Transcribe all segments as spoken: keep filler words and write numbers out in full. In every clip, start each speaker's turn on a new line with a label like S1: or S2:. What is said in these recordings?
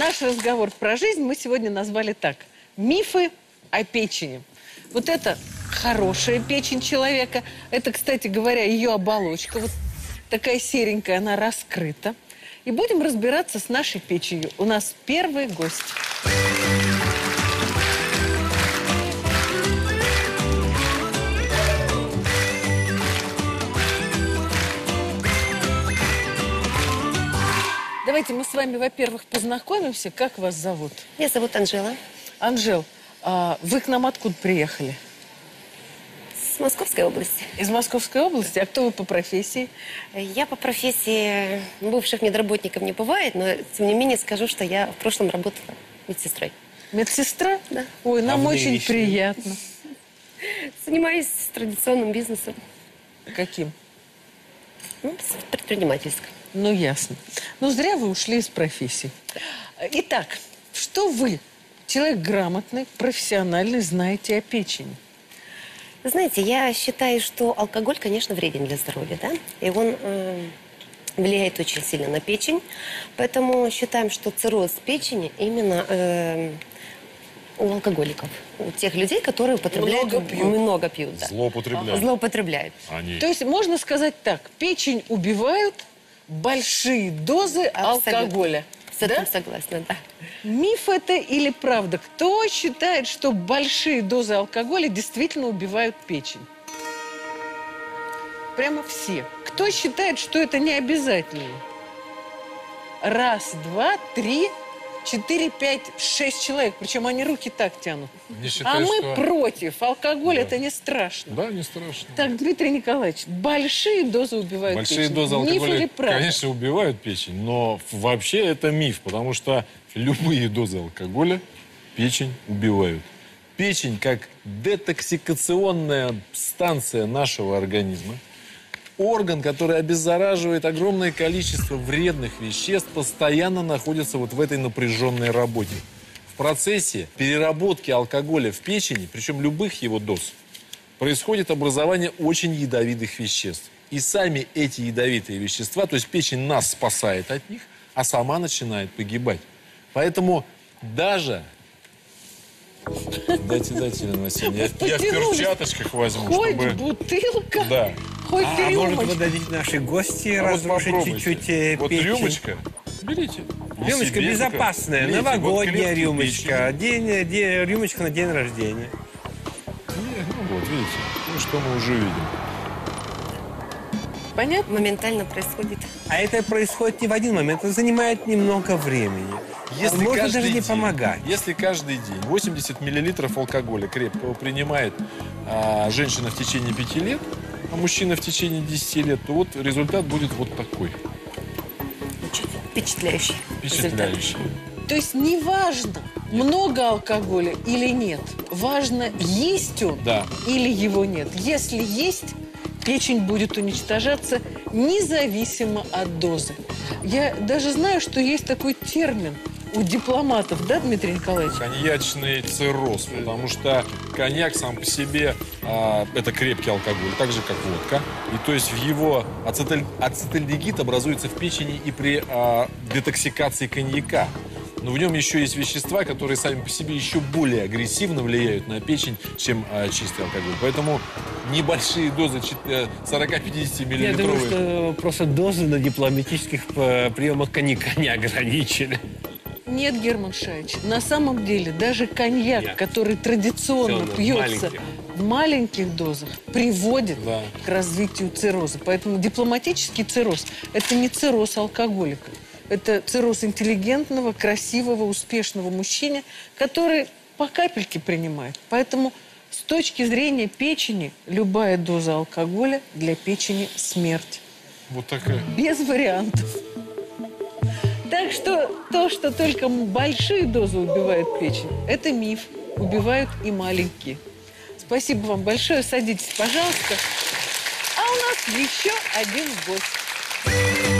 S1: наш разговор про жизнь мы сегодня назвали так. Мифы о печени. Вот это хорошая печень человека. Это, кстати говоря, ее оболочка. Вот такая серенькая, она раскрыта. И будем разбираться с нашей печенью. У нас первый гость. Давайте мы с вами, во-первых, познакомимся. Как вас зовут?
S2: Меня зовут Анжела.
S1: Анжел, а вы к нам откуда приехали?
S2: С Московской области.
S1: Из Московской области? А кто вы по профессии?
S2: Я по профессии бывших медработников не бывает, но тем не менее скажу, что я в прошлом работала медсестрой.
S1: Медсестра?
S2: Да.
S1: Ой, нам
S3: А
S1: очень
S3: внешне?
S1: приятно.
S2: Занимаюсь традиционным бизнесом.
S1: Каким?
S2: Ну, предпринимательским.
S1: Ну, ясно. Ну, зря вы ушли из профессии. Итак, что вы, человек грамотный, профессиональный, знаете о печени?
S2: Вы знаете, я считаю, что алкоголь, конечно, вреден для здоровья, да? И он э, влияет очень сильно на печень. Поэтому считаем, что цирроз печени именно э, у алкоголиков. У тех людей, которые употребляют...
S1: Много пьют.
S2: Много пьют, да.
S3: Злоупотребляют.
S2: Злоупотребляют.
S3: Они.
S1: То есть можно сказать так, печень убивают большие дозы
S2: Абсолютно.
S1: алкоголя.
S2: С этим
S1: Да?
S2: согласна, да.
S1: Миф это или правда? Кто считает, что большие дозы алкоголя действительно убивают печень? Прямо все. Кто считает, что это не обязательно? Раз, два, три, четыре, пять, шесть человек. Причем они руки так тянут.
S3: Не считаю,
S1: а мы
S3: что...
S1: против. Алкоголь
S3: Да.
S1: это не страшно.
S3: Да, не страшно.
S1: Так, Дмитрий Николаевич, большие дозы убивают
S3: Большие
S1: печень.
S3: дозы
S1: Миф
S3: алкоголя,
S1: или правда?
S3: конечно, убивают печень, но вообще это миф, потому что любые дозы алкоголя печень убивают. Печень, как детоксикационная станция нашего организма, орган, который обеззараживает огромное количество вредных веществ, постоянно находится вот в этой напряженной работе. В процессе переработки алкоголя в печени, причем любых его доз, происходит образование очень ядовитых веществ. И сами эти ядовитые вещества, то есть печень нас спасает от них, а сама начинает погибать. Поэтому даже... Дайте, дайте, Елена Васильевна, я, я в
S1: Потянулись.
S3: перчаточках возьму,
S1: Хоть
S3: чтобы...
S1: бутылка,
S3: Да.
S1: хоть
S4: А, а может, вы
S1: рюмочка.
S4: дадите наши гости
S3: А вот
S4: разрушить
S3: попробуйте.
S4: чуть-чуть э,
S3: Вот
S4: печень?
S3: рюмочка, берите. И
S4: Рюмочка
S3: себе
S4: безопасная,
S3: только. Берите, вот
S4: новогодняя
S3: крепкие
S4: рюмочка,
S3: печени.
S4: день, день, рюмочка на день рождения.
S3: Не, ну вот, видите, ну что мы уже видим.
S1: Понятно?
S2: Моментально происходит.
S4: А это происходит не в один момент, это занимает немного времени.
S3: Если
S4: Можно
S3: каждый
S4: даже не
S3: день,
S4: помогать.
S3: Если каждый день восемьдесят миллилитров алкоголя крепкого принимает а, женщина в течение пяти лет, а мужчина в течение десяти лет, то вот результат будет вот такой.
S2: Очень впечатляющий.
S3: Впечатляющий.
S1: То есть неважно, много алкоголя или нет. Важно, есть он
S3: Да.
S1: или его нет. Если есть, печень будет уничтожаться независимо от дозы. Я даже знаю, что есть такой термин у дипломатов, да, Дмитрий Николаевич?
S3: Коньячный цирроз, потому что коньяк сам по себе а, это крепкий алкоголь, так же как водка. И то есть в его ацеталь... ацетальдегид образуется в печени и при а, детоксикации коньяка. Но в нем еще есть вещества, которые сами по себе еще более агрессивно влияют на печень, чем а, чистый алкоголь. Поэтому небольшие дозы сорок-пятьдесят
S4: Я думаю,
S3: миллилитровые.
S4: что просто дозы на дипломатических э, приемах коньяка не ограничены.
S1: Нет, Герман Шаевич, на самом деле даже коньяк,
S4: Нет.
S1: который традиционно
S4: Всё, в
S1: пьется
S4: маленьких.
S1: в маленьких дозах, приводит
S3: Да.
S1: к развитию цирроза. Поэтому дипломатический цирроз – это не цирроз алкоголика. Это цирроз интеллигентного, красивого, успешного мужчины, который по капельке принимает. Поэтому с точки зрения печени любая доза алкоголя для печени – смерть.
S3: Вот такая.
S1: Без вариантов. Так что то, что только большие дозы убивают печень, это миф. Убивают и маленькие. Спасибо вам большое. Садитесь, пожалуйста. А у нас еще один гость.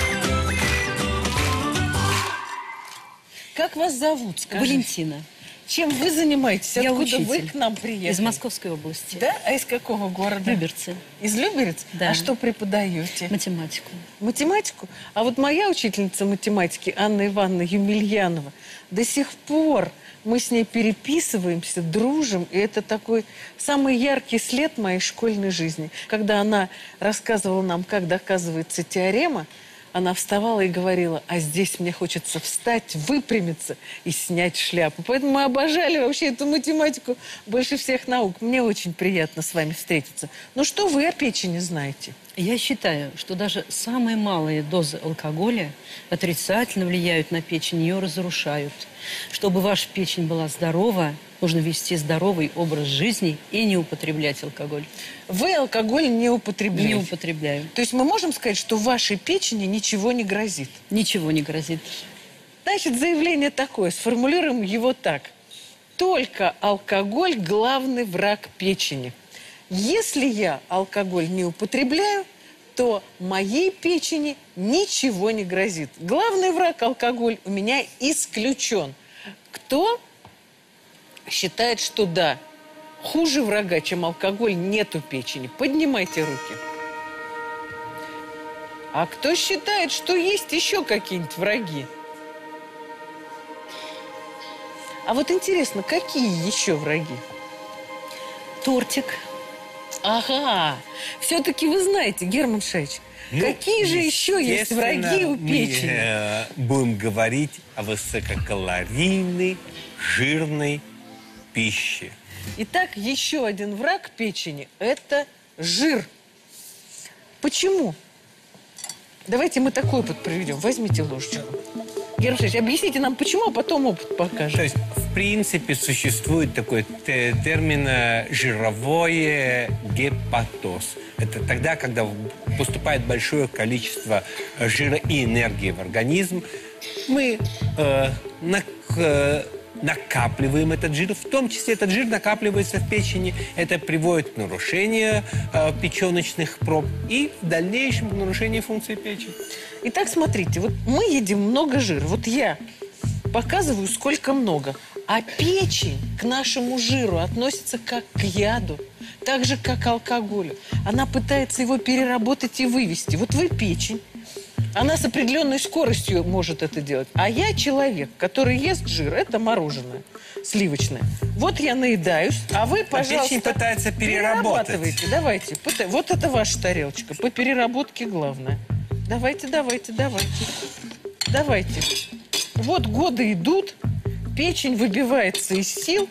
S1: Как вас зовут, скажите?
S5: Валентина.
S1: Чем вы занимаетесь?
S5: Я
S1: Откуда вы
S5: учитель.
S1: к нам приехали?
S5: Из Московской области.
S1: Да? А из какого города?
S5: Люберцы.
S1: Из Люберец?
S5: Да.
S1: А что преподаете?
S5: Математику.
S1: Математику? А вот моя учительница математики Анна Ивановна Юмельянова, до сих пор мы с ней переписываемся, дружим, и это такой самый яркий след моей школьной жизни. Когда она рассказывала нам, как доказывается теорема, она вставала и говорила: а здесь мне хочется встать, выпрямиться и снять шляпу. Поэтому мы обожали вообще эту математику больше всех наук. Мне очень приятно с вами встретиться. Ну что вы о печени знаете?
S5: Я считаю, что даже самые малые дозы алкоголя отрицательно влияют на печень, ее разрушают. Чтобы ваша печень была здорова, нужно вести здоровый образ жизни и не употреблять алкоголь.
S1: Вы алкоголь не употребляете?
S5: Не употребляю.
S1: То есть мы можем сказать, что вашей печени ничего не грозит?
S5: Ничего не грозит.
S1: Значит, заявление такое, сформулируем его так. Только алкоголь – главный враг печени. Если я алкоголь не употребляю, то моей печени ничего не грозит. Главный враг – алкоголь у меня исключен. Кто считает, что да, хуже врага, чем алкоголь, нет у печени? Поднимайте руки. А кто считает, что есть еще какие-нибудь враги? А вот интересно, какие еще враги?
S5: Тортик.
S1: Ага, все-таки вы знаете, Герман Шаич,
S6: Ну,
S1: какие же еще есть враги у
S6: естественно,
S1: печени?
S6: Мы э, будем говорить о высококалорийной, жирной пище.
S1: Итак, еще один враг печени – это жир. Почему? Давайте мы такой опыт проведем. Возьмите ложечку. Герман Шаич, объясните нам, почему, а потом опыт покажем.
S6: То есть, в принципе, существует такой те- термин э, «жировой гепатоз». Это тогда, когда поступает большое количество э, жира и энергии в организм. Мы э, нак- э, накапливаем этот жир, в том числе этот жир накапливается в печени. Это приводит к нарушению э, печеночных проб и в дальнейшем к нарушению функции печени.
S1: Итак, смотрите, вот мы едим много жира. Вот я показываю, сколько много. А печень к нашему жиру относится как к яду, так же, как к алкоголю. Она пытается его переработать и вывести. Вот вы печень. Она с определенной скоростью может это делать. А я человек, который ест жир. Это мороженое сливочное. Вот я наедаюсь, а вы, пожалуйста,
S6: печень пытается переработать.
S1: перерабатывайте. Давайте. пытай- Вот это ваша тарелочка. По переработке главное. Давайте, давайте, давайте. Давайте. Вот годы идут, печень выбивается из сил.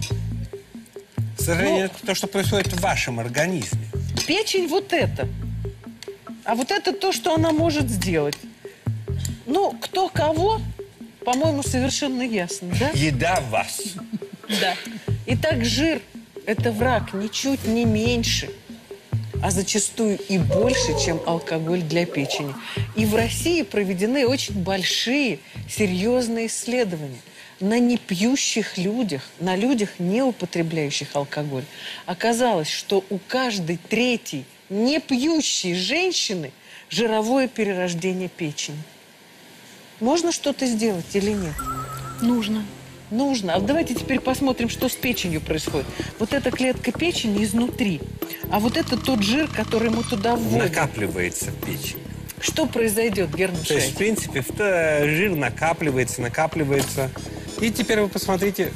S6: К сожалению, это то, что происходит в вашем организме.
S1: Печень вот это. А вот это то, что она может сделать. Ну, кто кого, по-моему, совершенно ясно, да?
S6: Еда в вас.
S1: Да. Итак, жир – это враг ничуть не меньше, а зачастую и больше, чем алкоголь для печени. И в России проведены очень большие, серьезные исследования на непьющих людях, на людях, не употребляющих алкоголь. Оказалось, что у каждой третьей непьющей женщины жировое перерождение печени. Можно что-то сделать или нет?
S5: Нужно.
S1: Нужно. А давайте теперь посмотрим, что с печенью происходит. Вот эта клетка печени изнутри, а вот это тот жир, который мы туда вводим.
S6: Накапливается в печени.
S1: Что произойдет, Герман
S6: То есть,
S1: Шаич?
S6: в принципе, в- э, жир накапливается, накапливается. И теперь вы посмотрите,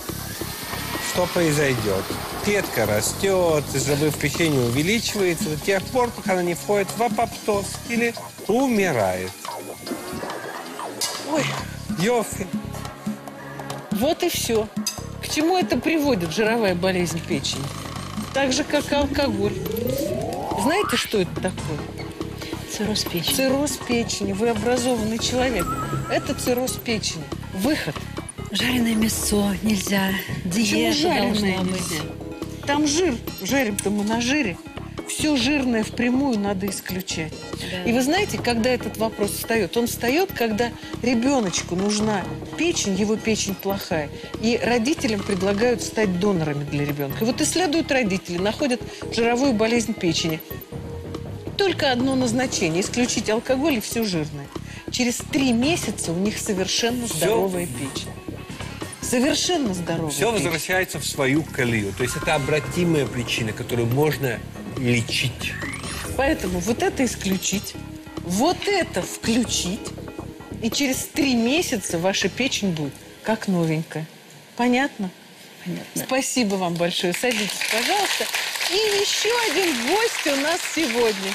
S6: что произойдет. Клетка растет, жировое в печени увеличивается до тех пор, пока она не входит в апоптоз или умирает.
S1: Ой,
S6: Йофи.
S1: вот и все. К чему это приводит, жировая болезнь печени? Так же, как и алкоголь. Знаете, что это такое?
S5: Цирроз печени.
S1: Цирроз печени. Вы образованный человек. Это цирроз печени. Выход.
S5: Жареное мясо нельзя.
S1: Почему
S5: Диета
S1: жареное
S5: должна быть.
S1: нельзя? Там жир. Жарим-то мы на жире. Все жирное впрямую надо исключать.
S5: Да.
S1: И вы знаете, когда этот вопрос встает? Он встает, когда ребеночку нужна печень, его печень плохая. И родителям предлагают стать донорами для ребенка. И вот исследуют родители, находят жировую болезнь печени. Только одно назначение – исключить алкоголь и все жирное. Через три месяца у них совершенно здоровая печень. Совершенно здоровая
S6: Все
S1: печень.
S6: возвращается в свою колею. То есть это обратимая причина, которую можно лечить.
S1: Поэтому вот это исключить, вот это включить, и через три месяца ваша печень будет как новенькая. Понятно?
S5: Понятно.
S1: Спасибо вам большое. Садитесь, пожалуйста. И еще один гость у нас сегодня.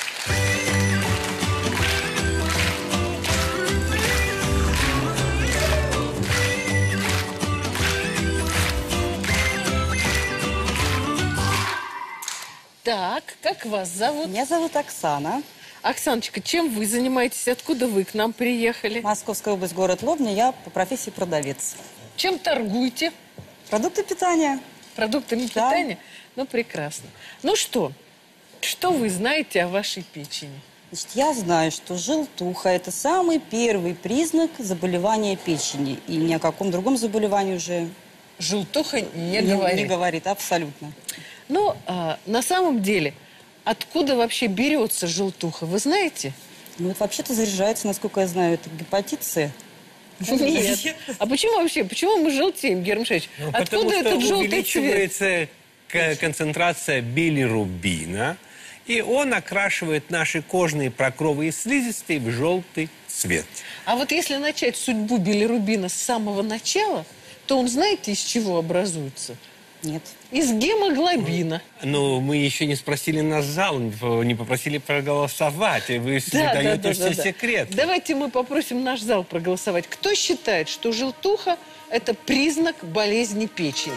S1: Так, как вас зовут?
S7: Меня зовут Оксана.
S1: Оксаночка, чем вы занимаетесь? Откуда вы к нам приехали?
S7: Московская область, город Лобня. Я по профессии продавец.
S1: Чем торгуете?
S7: Продукты питания.
S1: Продуктами
S7: Да.
S1: питания? Ну, прекрасно. Ну что, что вы знаете о вашей печени?
S7: Значит, я знаю, что желтуха – это самый первый признак заболевания печени. И ни о каком другом заболевании уже
S1: Желтуха не,
S7: не,
S1: говорит.
S7: не говорит. Абсолютно.
S1: Ну, а, на самом деле, откуда вообще берется желтуха, вы знаете?
S7: Ну, это вообще-то заряжается, насколько я знаю, это гепатит С.
S1: Нет. А почему вообще? Почему мы желтеем, Герман Шевич?
S6: Ну, потому
S1: Откуда
S6: что
S1: этот желтый цвет?
S6: увеличивается к- концентрация билирубина, и он окрашивает наши кожные покровы и слизистые в желтый цвет.
S1: А вот если начать судьбу билирубина с самого начала, то он, знаете, из чего образуется?
S7: Нет.
S1: Из гемоглобина.
S6: Но мы еще не спросили наш зал, не попросили проголосовать, и вы даете все
S1: да.
S6: секреты.
S1: Давайте мы попросим наш зал проголосовать. Кто считает, что желтуха – это признак болезни печени?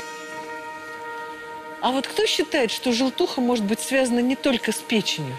S1: А вот кто считает, что желтуха может быть связана не только с печенью?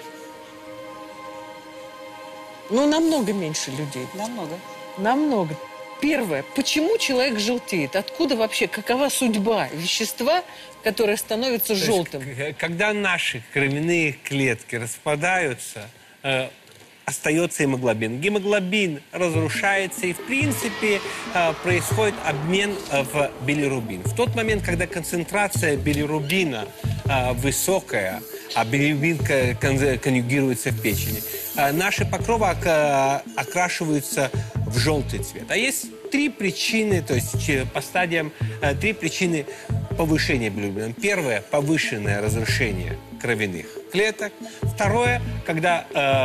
S1: Ну, намного меньше людей.
S7: Намного.
S1: Намного. Первое. Почему человек желтеет? Откуда вообще, какова судьба вещества, которое становится
S6: То есть,
S1: желтым?
S6: к- Когда наши кровяные клетки распадаются, э, остается гемоглобин. Гемоглобин разрушается, и, в принципе, э, происходит обмен э, в билирубин. В тот момент, когда концентрация билирубина э, высокая, а билирубин ко- кон- конъюгируется в печени, э, наши покровы ока- окрашиваются в желтый цвет. А есть три причины, то есть че- по стадиям э, три причины повышения билирубина. Первое – повышенное разрушение кровяных клеток. Второе – когда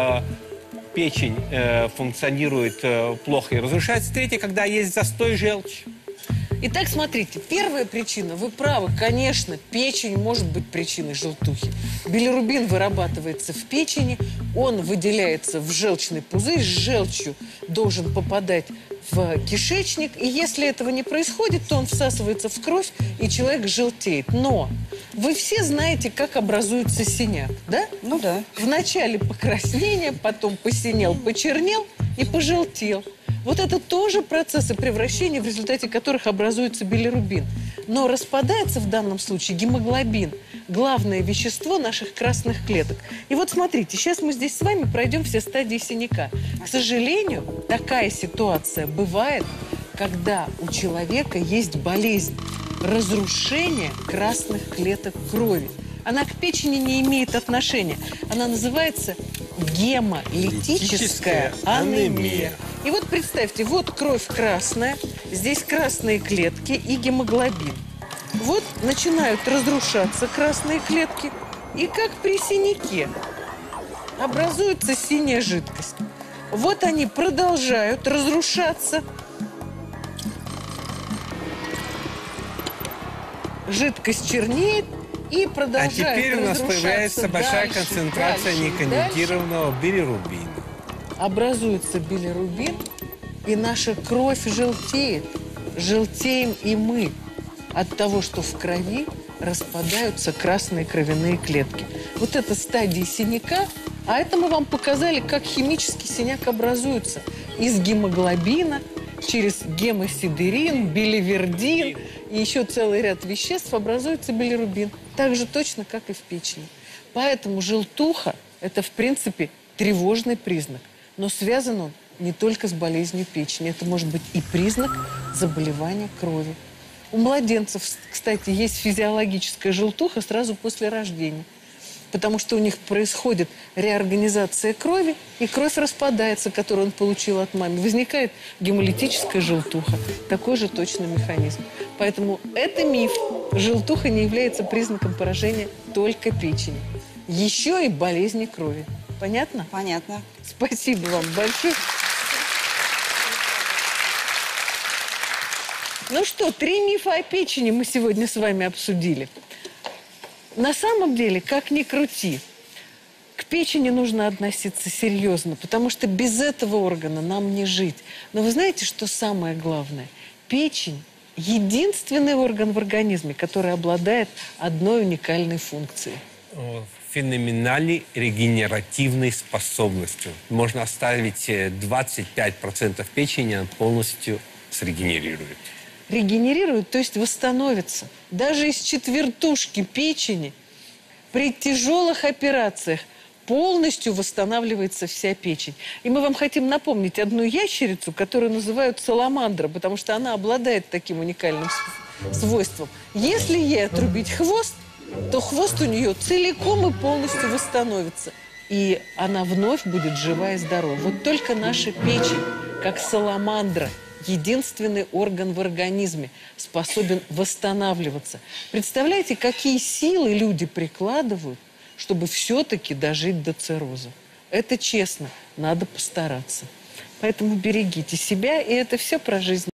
S6: э, печень э, функционирует э, плохо и разрушается. Третье – когда есть застой желчи.
S1: Итак, смотрите, первая причина, вы правы, конечно, печень может быть причиной желтухи. Билирубин вырабатывается в печени, он выделяется в желчный пузырь, с желчью должен попадать в кишечник, и если этого не происходит, то он всасывается в кровь, и человек желтеет. Но вы все знаете, как образуется синяк, да?
S7: Ну да.
S1: Вначале покраснение, потом посинел, почернел и пожелтел. Вот это тоже процессы превращения, в результате которых образуется билирубин. Но распадается в данном случае гемоглобин, главное вещество наших красных клеток. И вот смотрите, сейчас мы здесь с вами пройдем все стадии синяка. К сожалению, такая ситуация бывает, когда у человека есть болезнь разрушения красных клеток крови. Она к печени не имеет отношения. Она называется гемолитическая анемия. И вот представьте, вот кровь красная, здесь красные клетки и гемоглобин. Вот начинают разрушаться красные клетки, и как при синяке образуется синяя жидкость. Вот они продолжают разрушаться. Жидкость чернеет и
S6: А
S1: продолжает
S6: теперь у нас
S1: разрушаться
S6: появляется большая
S1: дальше,
S6: концентрация
S1: дальше,
S6: неконъюгированного билирубина.
S1: образуется билирубин, и наша кровь желтеет. Желтеем и мы от того, что в крови распадаются красные кровяные клетки. Вот это стадия синяка, а это мы вам показали, как химический синяк образуется. Из гемоглобина, через гемосидерин, биливердин и еще целый ряд веществ образуется билирубин. Так же точно, как и в печени. Поэтому желтуха – это, в принципе, тревожный признак. Но связан он не только с болезнью печени. Это может быть и признак заболевания крови. У младенцев, кстати, есть физиологическая желтуха сразу после рождения. потому что у них происходит реорганизация крови, и кровь распадается, которую он получил от мамы. Возникает гемолитическая желтуха. Такой же точный механизм. Поэтому это миф. Желтуха не является признаком поражения только печени. Еще и болезни крови. Понятно?
S7: Понятно.
S1: Спасибо вам большое. Ну что, три мифа о печени мы сегодня с вами обсудили. На самом деле, как ни крути, к печени нужно относиться серьезно, потому что без этого органа нам не жить. Но вы знаете, что самое главное? Печень – единственный орган в организме, который обладает одной уникальной функцией.
S6: Феноменальной регенеративной способностью. Можно оставить двадцать пять процентов печени, она полностью срегенерирует.
S1: Регенерирует, то есть восстановится. Даже из четвертушки печени при тяжелых операциях полностью восстанавливается вся печень. И мы вам хотим напомнить одну ящерицу, которую называют саламандра, потому что она обладает таким уникальным свойством. Если ей отрубить хвост, то хвост у нее целиком и полностью восстановится. И она вновь будет жива и здорова. Вот только наша печень, как саламандра, единственный орган в организме, способен восстанавливаться. Представляете, какие силы люди прикладывают, чтобы все-таки дожить до цирроза. Это честно, надо постараться. Поэтому берегите себя, и это все про жизнь.